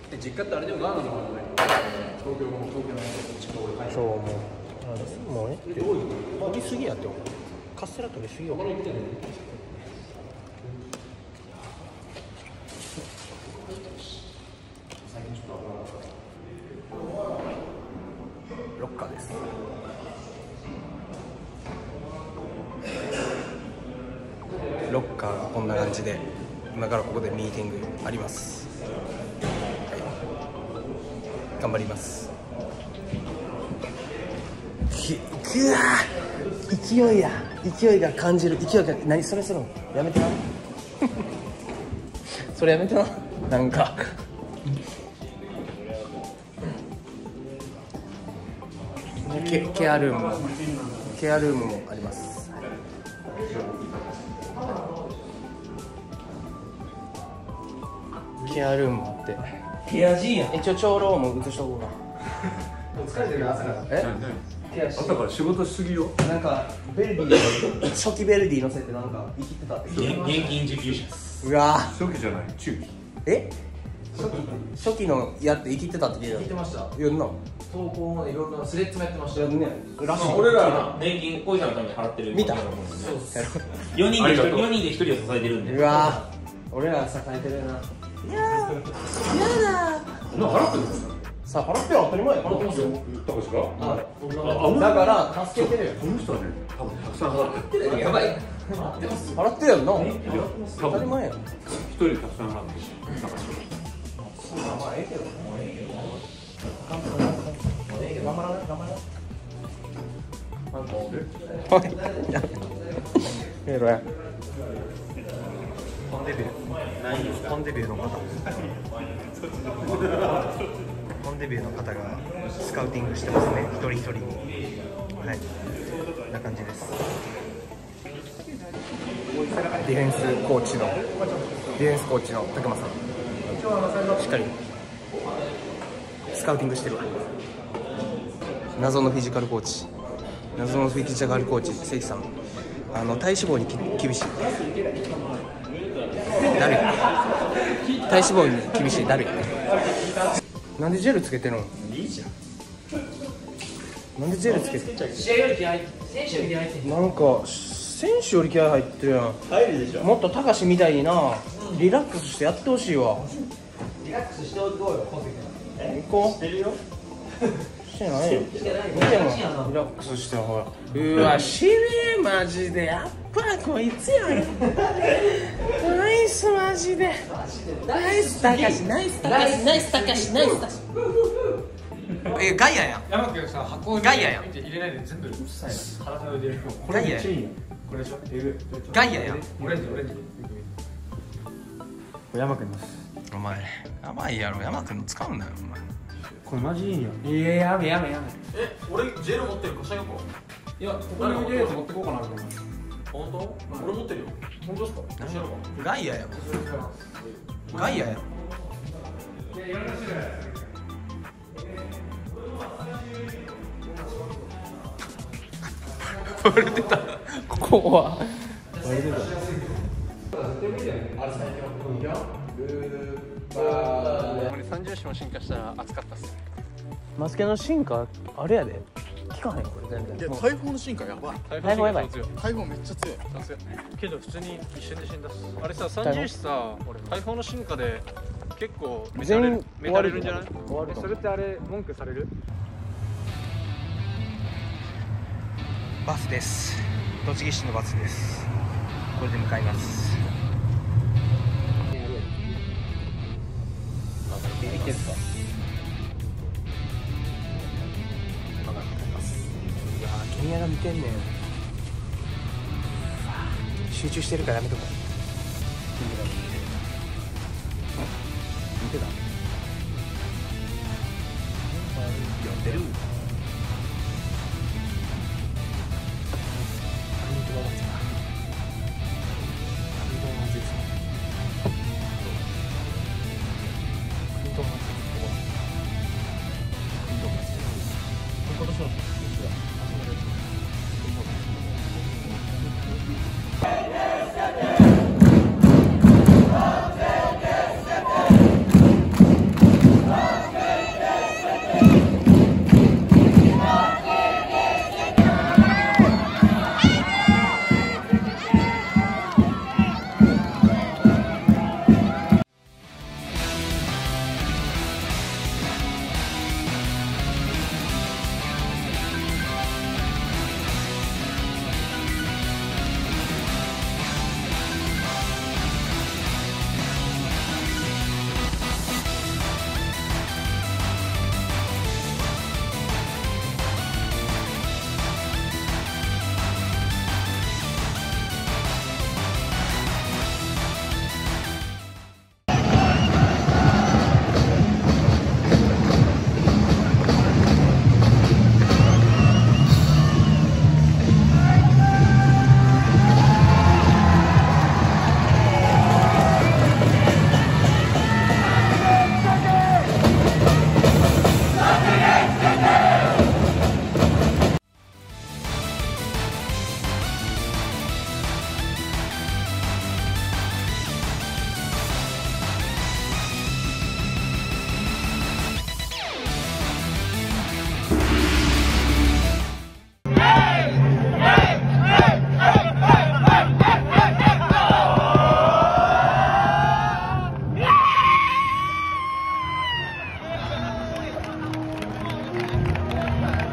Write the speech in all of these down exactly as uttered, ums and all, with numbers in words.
実家ってあれでもガーナの方じゃない？東京も東京の近くで。 そうもうもうね取りすぎやって思う。カステラ取りすぎよ。ロッカーです。ロッカーがこんな感じで今からここでミーティングあります、はい、頑張ります。ぐわー勢いや勢いが感じる勢いが何それそれやめてなそれやめてななんかケ, ケアルームもケアルームもあります。ケアルームもあってケアジーやん。一応長老も映しとこうか。 疲れてる朝から。え？ 朝から仕事しすぎよ。 なんかベルディ初期ベルディ乗せてなんか生きてたって。 現金受給者です。 うわ初期じゃない中期。 え？初期初期のやって生きてたって聞いた。 聞いてました。 やんな。 投稿もいろんなスレッズもやってましたよね。 らしい。 俺ら年金小井さんのために払ってる。 見た。 よにんでよにんでひとりを支えてるんで。 うわ俺ら支えてるな。いやーやだお前払ってるんですか。 さあ払ってる当たり前や。 払ってますよ。 たかしが。 はいだから助けてるよ。 この人はね多分たくさん払ってる。 やばい。払ってます。 払ってるやんな。 当たり前やん。 一人たくさん払ってる。たかしが。 まあええけど。頑張らな頑張らな頑張らな。おい。やろや。本デビュー。本デビューの方。本デビューの方がスカウティングしてますね。一人一人に。はい。こんな感じです。ディフェンスコーチのディフェンスコーチの高間さん。しっかりスカウティングしてるわ。謎のフィジカルコーチ。謎のフィジカルコーチ関さん。あの体脂肪にき厳しい。だるい。体脂肪に厳しいだるい。なんでジェルつけてるの？いいじゃん。なんでジェルつけてる？ 試合より気合い、選手より気合いって。 なんか選手より気合入ってるやん。 入るでしょ。 もっと高しみたいにな、リラックスしてやってほしいわ。 リラックスしておこうよ。 行こう。してるよ。してないよ。見てもリラックスしてほら。うわしびれマジでやっぱこいつやん。ナイスマジで。ナイス高しナイス高しナイス高しナイス高し。えガイアやん。 山君さ箱ガイアやん。 入れないで全部うっさいな。体を入れる。 ガイアやん。 これでしょ。えぐ。 ガイアやん。 オレンジオレンジ。山君です。 お前やばいやろ。山君の使うんだよお前。 これマジいいよ。いややめやめやめ。え、俺ジェル持ってるか、シャイコ。いや、ここに入れるやつ持ってこうかなと思う。本当？俺持ってるよ。本当ですか？ ガイアやん。ガイアやん。割れてた。ここは割れてた。 三重視も進化したら熱かったっす。 マスケの進化あれやで。聞かへんこれ全然。 いや大砲の進化やばい。 大砲やばい。 大砲めっちゃ強い。 けど普通に一瞬で死んだっす。あれさ、三重視さ、大砲の進化で結構メタれるメタれるんじゃない？それってあれ文句される？ バスです。栃木市のバスです。これで向かいます。ビビってるか。いやー、ケニアが見てんねん。集中してるからやめとこう。見てた。読んでる。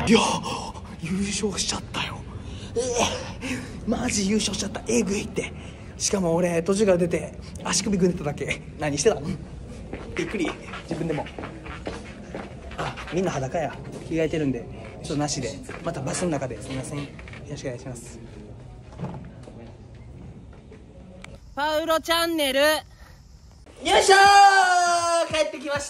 いや優勝しちゃったよ。えー、マジ優勝しちゃった。えぐいって。しかも俺途中から出て足首ぐねっただけ。何してたの？びっくり。自分でも。あ、みんな裸や。着替えてるんでちょっとなしで、またバスの中ですみません。よろしくお願いします。パウロチャンネル、よいしょー、帰ってきました。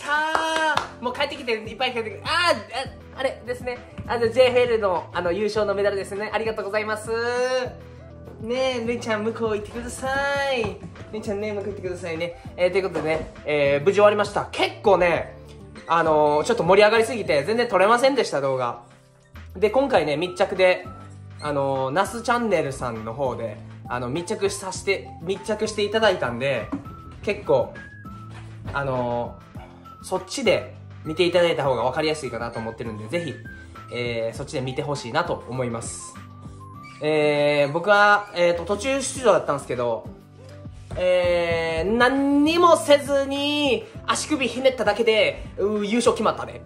もう帰ってきていっぱい帰ってきて、あー あ, あれですね、あの ジェイエフエル の, あの優勝のメダルですね。ありがとうございます。ねえ、めいちゃん向こう行ってください。めいちゃんね、向こう行ってくださいね。えー、ということでね、えー、無事終わりました。結構ね、あのー、ちょっと盛り上がりすぎて全然撮れませんでした、動画で。今回ね、密着であのー、ナスチャンネルさんの方であの密着させて密着していただいたんで、結構あのー、そっちで見ていただいた方が分かりやすいかなと思ってるんで、ぜひ、えー、そっちで見てほしいなと思います。えー、僕は、えーと、途中出場だったんですけど、えー、何にもせずに足首ひねっただけでう優勝決まったね。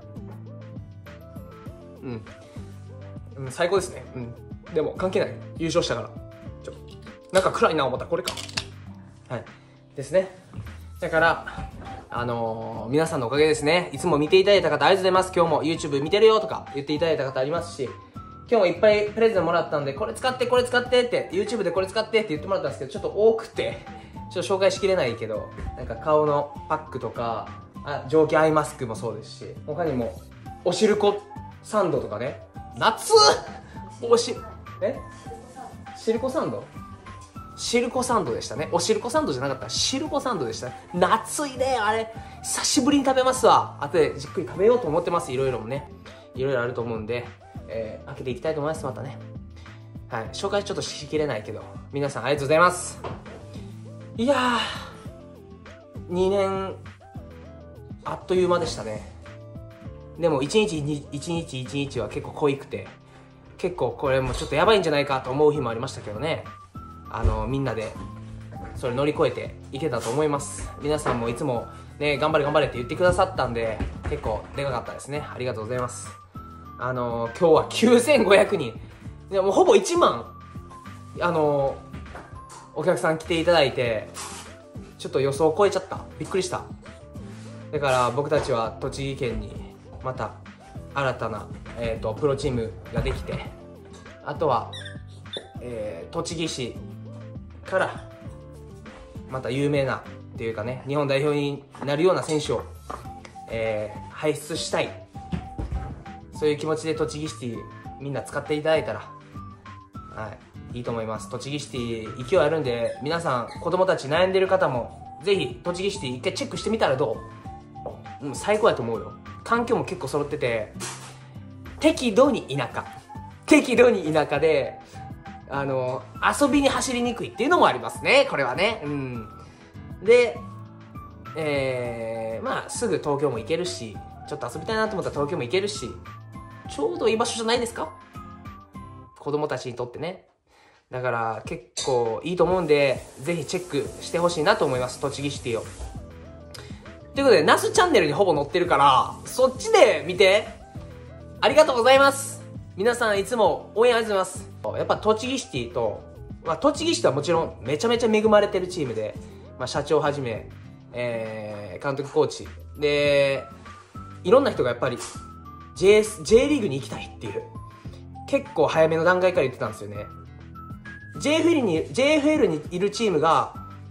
うん、うん、最高ですね。うん、でも関係ない、優勝したから。ちょなんか暗いな思ったらこれか。はいですね。だからあのー、皆さんのおかげですね。いつも見ていただいた方ありがとうございます。今日も YouTube 見てるよとか言っていただいた方ありますし、今日もいっぱいプレゼントもらったんで、これ使ってこれ使ってって YouTube でこれ使ってって言ってもらったんですけど、ちょっと多くてちょっと紹介しきれないけど、なんか顔のパックとか、あ、蒸気アイマスクもそうですし、他にもおしるこサンドとかね。夏おしえしるこサンドしるこサンドでしたね。おしるこサンドじゃなかった、しるこサンドでした。夏いね、あれ久しぶりに食べますわ。あとでじっくり食べようと思ってます。いろいろもね、いろいろあると思うんで、えー、開けていきたいと思います。またね、はい、紹介ちょっとしきれないけど、皆さんありがとうございます。いやー、にねんあっという間でしたね。でも一日一日一日は結構濃いくて、結構これもちょっとやばいんじゃないかと思う日もありましたけどね。あのみんなでそれ乗り越えていけたと思います。皆さんもいつもね、頑張れ頑張れって言ってくださったんで、結構でかかったですね。ありがとうございます。あの今日はきゅうせんごひゃくにんでもうほぼいちまん、あのお客さん来ていただいて、ちょっと予想を超えちゃった。びっくりした。だから僕たちは栃木県にまた新たな、えーと、プロチームができて、あとは、えー、栃木市からまた有名なっていうかね、日本代表になるような選手を、えー、輩出したい、そういう気持ちで栃木シティみんな使っていただいたら、はい、いいと思います。栃木シティ勢いあるんで、皆さん子供たち悩んでる方もぜひ栃木シティ一回チェックしてみたらどう？うん、最高やと思うよ。環境も結構揃ってて、適度に田舎適度に田舎で、あの遊びに走りにくいっていうのもありますね、これはね。うん、で、えー、まあすぐ東京も行けるし、ちょっと遊びたいなと思ったら東京も行けるし、ちょうどいい場所じゃないですか、子供たちにとってね。だから結構いいと思うんで、ぜひチェックしてほしいなと思います、栃木シティを。ということで、ナスチャンネルにほぼ載ってるから、そっちで見て。ありがとうございます。皆さんいつも応援ありがとうございます。やっぱ栃木シティと、まあ、栃木シティはもちろんめちゃめちゃ恵まれてるチームで、まあ、社長はじめ、えー、監督コーチで、いろんな人がやっぱり J, J リーグに行きたいっていう、結構早めの段階から言ってたんですよね。 ジェイエフエル に ジェイエフエル にいるチームが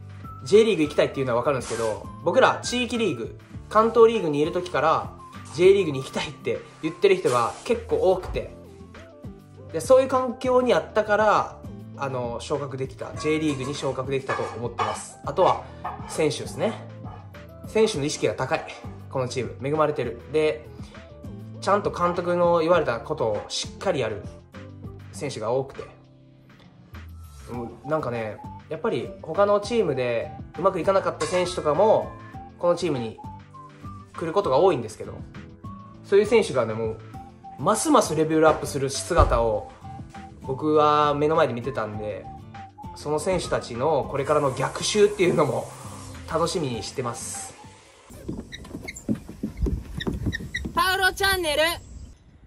J リーグ行きたいっていうのは分かるんですけど、僕ら地域リーグ、関東リーグにいる時から J リーグに行きたいって言ってる人が結構多くて、でそういう環境にあったからあの昇格できた、 J リーグに昇格できたと思ってます。あとは選手ですね。選手の意識が高い、このチーム恵まれてる。でちゃんと監督の言われたことをしっかりやる選手が多くて、なんかね、やっぱり他のチームでうまくいかなかった選手とかもこのチームに来ることが多いんですけど、そういう選手がね、もうますますレベルアップする姿を僕は目の前で見てたんで、その選手たちのこれからの逆襲っていうのも楽しみにしてます。 パウロチャンネル、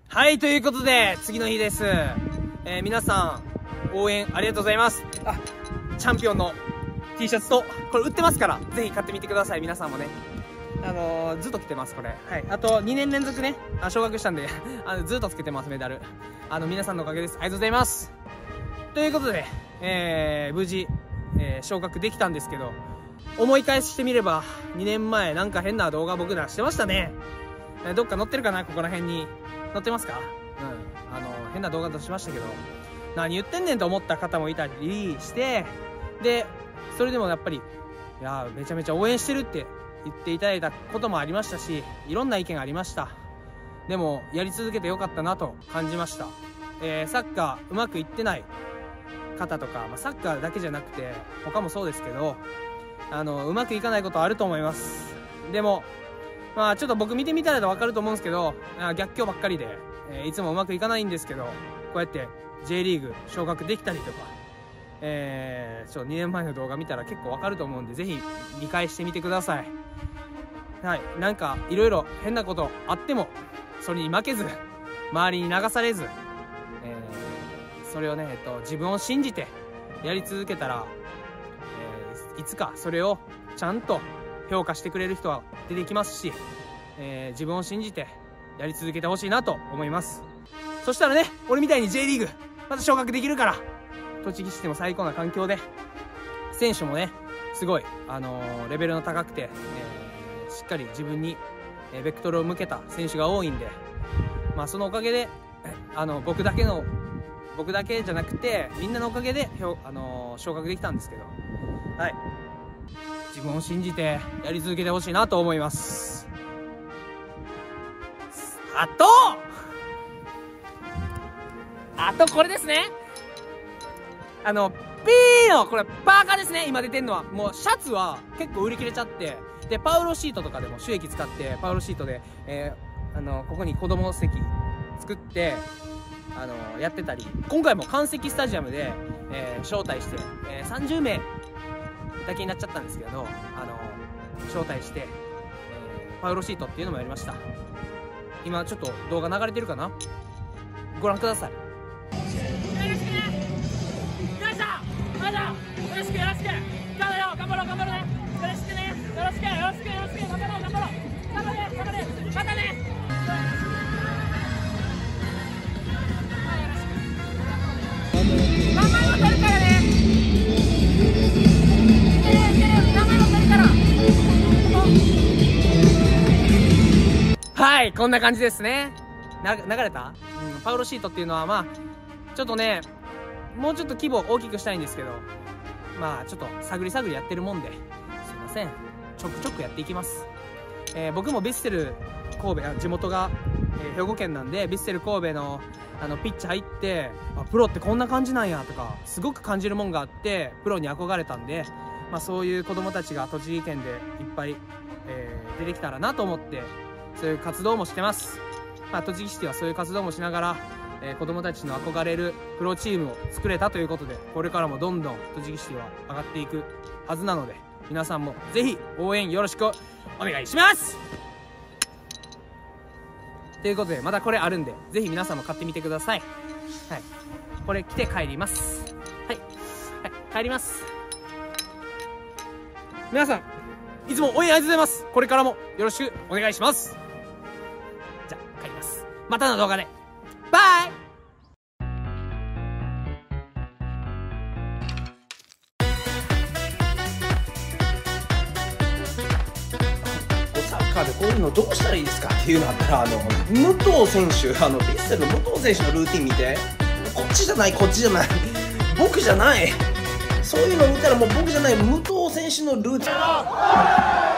はい、ということで次の日です。えー、皆さん応援ありがとうございます。あ、チャンピオンの T シャツとこれ売ってますから、ぜひ買ってみてください。皆さんもね、あのー、ずっと着てますこれ。はい、あとにねん連続ね、あ、昇格したんであのずっとつけてますメダル。あの皆さんのおかげです。ありがとうございます。ということで、えー、無事、えー、昇格できたんですけど、思い返してみればにねんまえなんか変な動画僕出してましたね。えー、どっか載ってるかな、ここら辺に載ってますか？うん、あのー、変な動画出しましたけど、何言ってんねんと思った方もいたりして、でそれでもやっぱり、いやーめちゃめちゃ応援してるって言っていただいたこともありましたし、いろんな意見がありました。でもやり続けてよかったなと感じました。えー、サッカーうまくいってない方とか、まあ、サッカーだけじゃなくて他もそうですけど、あのうまくいかないことあると思います。でもまあちょっと僕見てみたら分かると思うんですけど、逆境ばっかりで、えー、いつもうまくいかないんですけど、こうやって J リーグ昇格できたりとか、えー、ちょっとにねんまえの動画見たら結構分かると思うんで、ぜひ見返してみてください。はい、なんかいろいろ変なことあってもそれに負けず、周りに流されず、えー、それをね、えっと、自分を信じてやり続けたら、えー、いつかそれをちゃんと評価してくれる人は出てきますし、えー、自分を信じてやり続けてほしいなと思います。そしたらね、俺みたいに J リーグまた昇格できるから、栃木市でも最高な環境で、選手もねすごい、あのー、レベルの高くて、えー、しっかり自分に、えー、ベクトルを向けた選手が多いんで、まあそのおかげで、あの僕だけの僕だけじゃなくてみんなのおかげで、あのー、昇格できたんですけど、はい、自分を信じてやり続けてほしいなと思います。あとあとこれですね、あの P のこれパーカーですね。今出てんのはもうシャツは結構売り切れちゃって、でパウロシートとかでも収益使ってパウロシートで、えー、あのここに子供席作ってあのやってたり、今回も関石スタジアムで、えー、招待して、えー、さんじゅうめいだけになっちゃったんですけど、あの招待して、えー、パウロシートっていうのもやりました。今ちょっと動画流れてるかな、ご覧ください。よろしくよろしく、頑張ろう頑張ろう頑張ろうね、よろしくね、よろしくよろしくよろしく、頑張ろう頑張ろう頑張れ頑張れ、またね。名前を取るからね、名前を取るから。はい、こんな感じですね。な流れた、うん、パウロシートっていうのはまあちょっとね、もうちょっと規模を大きくしたいんですけど、まあちょっと探り探りやってるもんで、すいません、ちょくちょくやっていきます。えー、僕もヴィッセル神戸、地元が、えー、兵庫県なんで、ヴィッセル神戸のあのピッチ入って、あ、プロってこんな感じなんやとかすごく感じるもんがあって、プロに憧れたんで、まあ、そういう子供たちが栃木県でいっぱい、えー、出てきたらなと思って、そういう活動もしてます。まあ、栃木市ではそういう活動もしながら、えー、子供たちの憧れるプロチームを作れたということで、これからもどんどん栃木市は上がっていくはずなので、皆さんもぜひ応援よろしくお願いします。ということで、またこれあるんで、ぜひ皆さんも買ってみてください。はい、これ着て帰ります。はい、はい、帰ります。皆さんいつも応援ありがとうございます。これからもよろしくお願いします。じゃあ帰ります。またの動画でバイ。サッカーでこういうのどうしたらいいですかっていうのあったら、あの武藤選手、あのヴィッセルの武藤選手のルーティン見て、こっちじゃないこっちじゃない僕じゃない、そういうの見たらもう僕じゃない武藤選手のルーティン